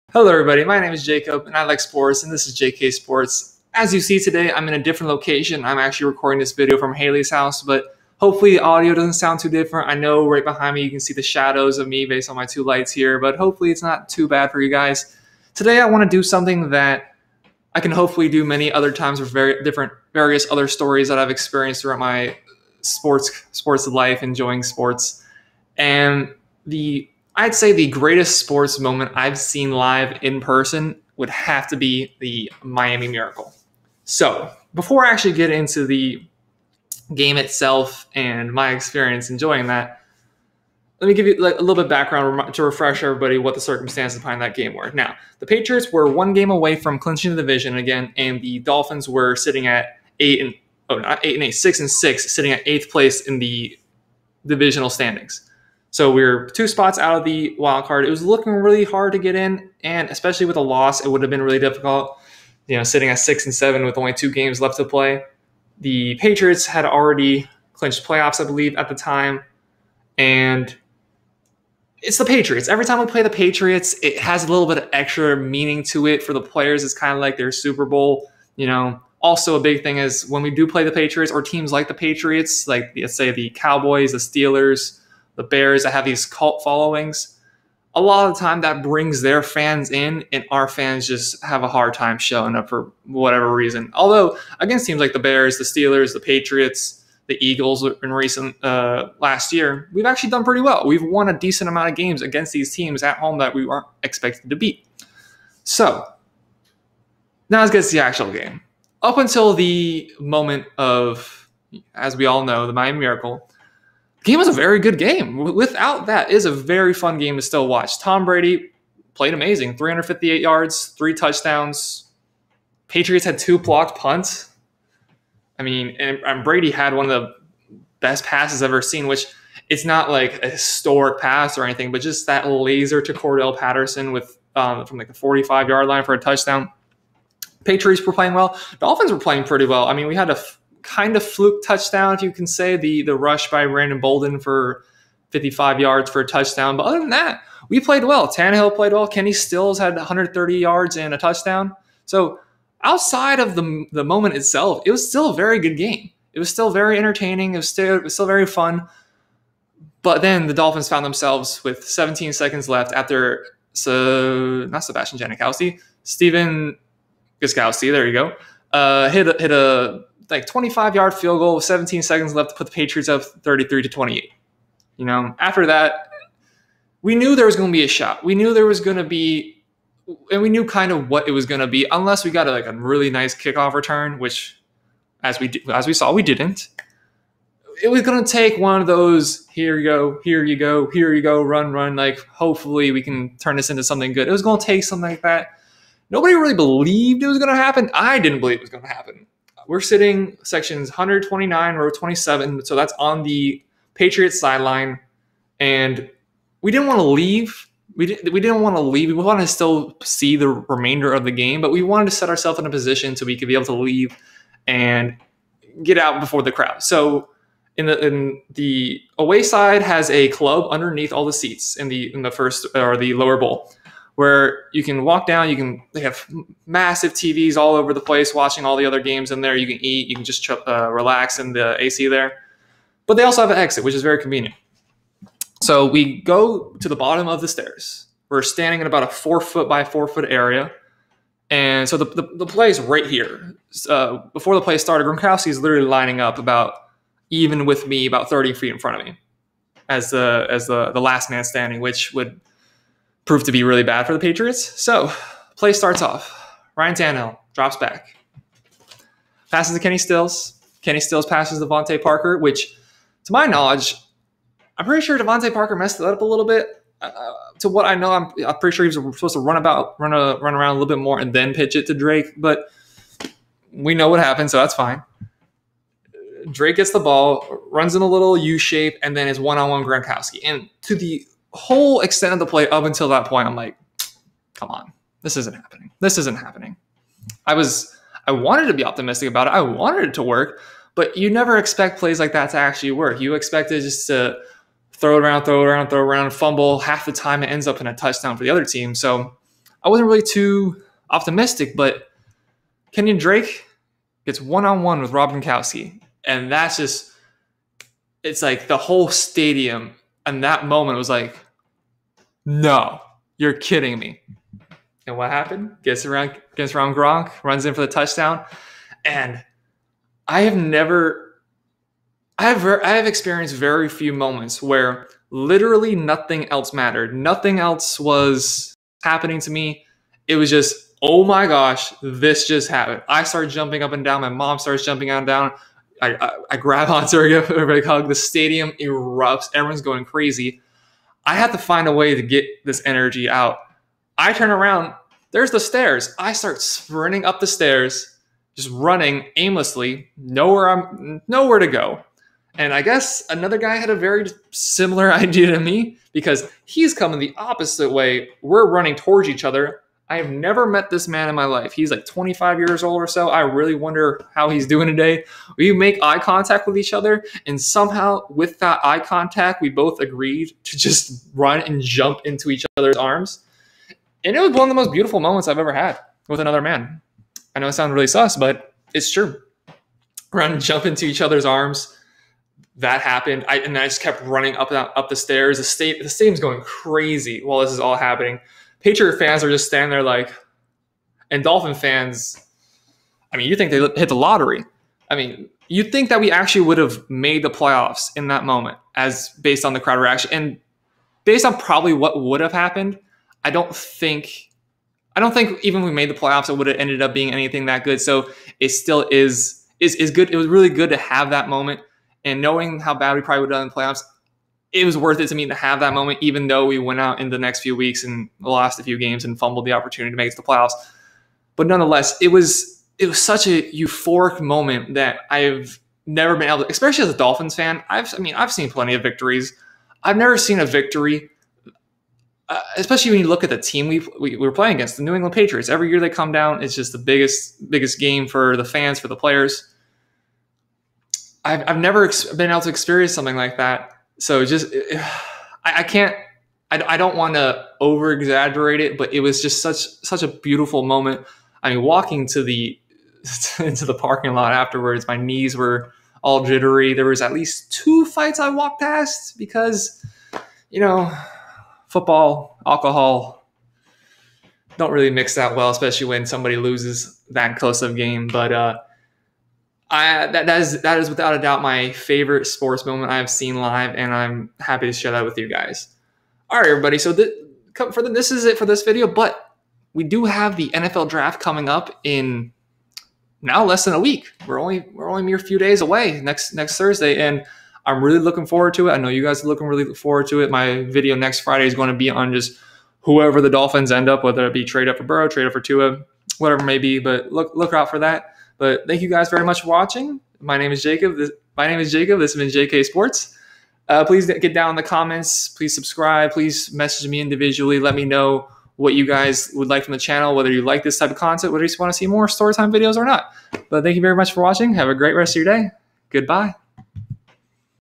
Hello, everybody. My name is Jacob, and I like sports, and this is JK Sports. As you see today, I'm in a different location. I'm actually recording this video from Haley's house, but hopefully the audio doesn't sound too different. I know right behind me you can see the shadows of me based on my two lights here, but hopefully it's not too bad for you guys. Today I want to do something that I can hopefully do many other times with various other stories that I've experienced throughout my sports life, enjoying sports. And I'd say the greatest sports moment I've seen live in person would have to be the Miami Miracle. So, before I actually get into the game itself and my experience enjoying that, let me give you a little bit of background to refresh everybody what the circumstances behind that game were. Now, the Patriots were one game away from clinching the division again, and the Dolphins were sitting at 6-6, sitting at 8th place in the divisional standings. So we were 2 spots out of the wild card. It was looking really hard to get in, and especially with a loss, it would have been really difficult. Sitting at 6-7 with only 2 games left to play. The Patriots had already clinched playoffs, I believe, at the time, and it's the Patriots. Every time we play the Patriots, it has a little bit of extra meaning to it for the players. It's kind of like their Super Bowl. Also a big thing is when we do play the Patriots or teams like the Patriots, like let's say the Cowboys, the Steelers, the Bears that have these cult followings, a lot of the time that brings their fans in, and our fans just have a hard time showing up for whatever reason. Although against teams like the Bears, the Steelers, the Patriots, the Eagles in recent last year, we've actually done pretty well. We've won a decent amount of games against these teams at home that we weren't expected to beat. So now let's get to the actual game. Up until the moment of, as we all know, the Miami Miracle, the game was a very good game. Without that, it is a very fun game to still watch. Tom Brady played amazing. 358 yards, 3 touchdowns. Patriots had 2 blocked punts. And Brady had one of the best passes I've ever seen, which it's not like a historic pass or anything, but just that laser to Cordell Patterson with from like the 45-yard line for a touchdown. Patriots were playing well. Dolphins were playing pretty well. We had a kind of fluke touchdown, if you can say, the rush by Brandon Bolden for 55 yards for a touchdown. But other than that, we played well. Tannehill played well. Kenny Stills had 130 yards and a touchdown. So outside of the moment itself, it was still a very good game. It was still very entertaining. It was still very fun. But then the Dolphins found themselves with 17 seconds left after, not Sebastian Janikowski, Stephen Gostkowski, there you go, hit a 25-yard field goal with 17 seconds left to put the Patriots up 33-28. After that, we knew there was going to be a shot. We knew there was going to be, and we knew kind of what it was going to be, unless we got a really nice kickoff return, which, as we saw, we didn't. It was going to take one of those, here you go, run, hopefully we can turn this into something good. It was going to take something like that. Nobody really believed it was going to happen. I didn't believe it was going to happen. We're sitting sections 129, row 27, so that's on the Patriots sideline, and we didn't want to leave. We didn't want to leave. We wanted to still see the remainder of the game, but we wanted to set ourselves in a position so we could be able to leave and get out before the crowd. So in the away side has a club underneath all the seats in the first or the lower bowl, where you can walk down. They have massive TVs all over the place watching all the other games in there. You can eat, you can just relax in the AC there. But they also have an exit, which is very convenient. So we go to the bottom of the stairs. We're standing in about a 4-foot by 4-foot area. And so the play is right here. Before the play started, Gronkowski is literally lining up even with me, about 30 feet in front of me as the last man standing, which would proved to be really bad for the Patriots. So, play starts off. Ryan Tannehill drops back. Passes to Kenny Stills. Kenny Stills passes to Devontae Parker, which, to my knowledge, I'm pretty sure Devontae Parker messed it up a little bit. To what I know, I'm pretty sure he was supposed to run around a little bit more and then pitch it to Drake, but we know what happened, so that's fine. Drake gets the ball, runs in a little U shape, and then is one-on-one Gronkowski. And to the whole extent of the play up until that point, I'm like, come on, this isn't happening. I wanted to be optimistic about it. I wanted it to work, but you never expect plays like that to actually work. You expect it just to throw it around, fumble. Half the time it ends up in a touchdown for the other team. So I I wasn't really too optimistic, but Kenyon Drake gets one-on-one with Rob Gronkowski. And that's just, it's like the whole stadium in that moment was like, no, you're kidding me. And what happened? Gets around Gronk, runs in for the touchdown. And I have experienced very few moments where literally nothing else mattered. Nothing else was happening to me. It was just, oh my gosh, this just happened. I started jumping up and down. My mom starts jumping up and down. I grab onto her, give her a big hug. The stadium erupts. Everyone's going crazy. I had to find a way to get this energy out. I turn around. There's the stairs. I start sprinting up the stairs, just running aimlessly, nowhere to go. And I guess another guy had a very similar idea to me because he's coming the opposite way. We're running towards each other. I have never met this man in my life. He's like 25 years old or so. I really wonder how he's doing today. We make eye contact with each other, and somehow with that eye contact, we both agreed to just run and jump into each other's arms. And it was one of the most beautiful moments I've ever had with another man. I know it sounds really sus, but it's true. Run and jump into each other's arms. That happened. I just kept running up the stairs. The stadium's going crazy while this is all happening. Patriot fans are just standing there like, and Dolphin fans, I mean, you think they hit the lottery. I mean, you'd think that we actually would have made the playoffs in that moment as based on the crowd reaction. And based on probably what would have happened, I don't think even if we made the playoffs, it would have ended up being anything that good. So it still is good. It was really good to have that moment. And knowing how bad we probably would have done in the playoffs, it was worth it to me to have that moment, even though we went out in the next few weeks and lost a few games and fumbled the opportunity to make it to the playoffs. But nonetheless, it was such a euphoric moment that I've never been able to, especially as a Dolphins fan. I've seen plenty of victories. I've never seen a victory, especially when you look at the team we were playing against, the New England Patriots. Every year they come down, it's just the biggest game for the fans, for the players. I've never been able to experience something like that. So just, I don't want to over exaggerate it, but it was just such a beautiful moment. I mean, walking into the parking lot afterwards, my knees were all jittery. There was at least 2 fights I walked past because, football, alcohol don't really mix that well, especially when somebody loses that close of game. But that is without a doubt my favorite sports moment I've seen live, and I'm happy to share that with you guys. All right, everybody. So this is it for this video, but we do have the NFL draft coming up in now less than a week. We're only a mere few days away next Thursday, and I'm really looking forward to it. I know you guys are looking really forward to it. My video next Friday is going to be on just whoever the Dolphins end up, whether it be trade up for Burrow, trade up for Tua, whatever it may be. But look out for that. But thank you guys very much for watching. My name is Jacob. This has been JK Sports. Please get down in the comments. Please subscribe. Please message me individually. Let me know what you guys would like from the channel, whether you like this type of content, whether you just want to see more story time videos or not. But thank you very much for watching. Have a great rest of your day. Goodbye.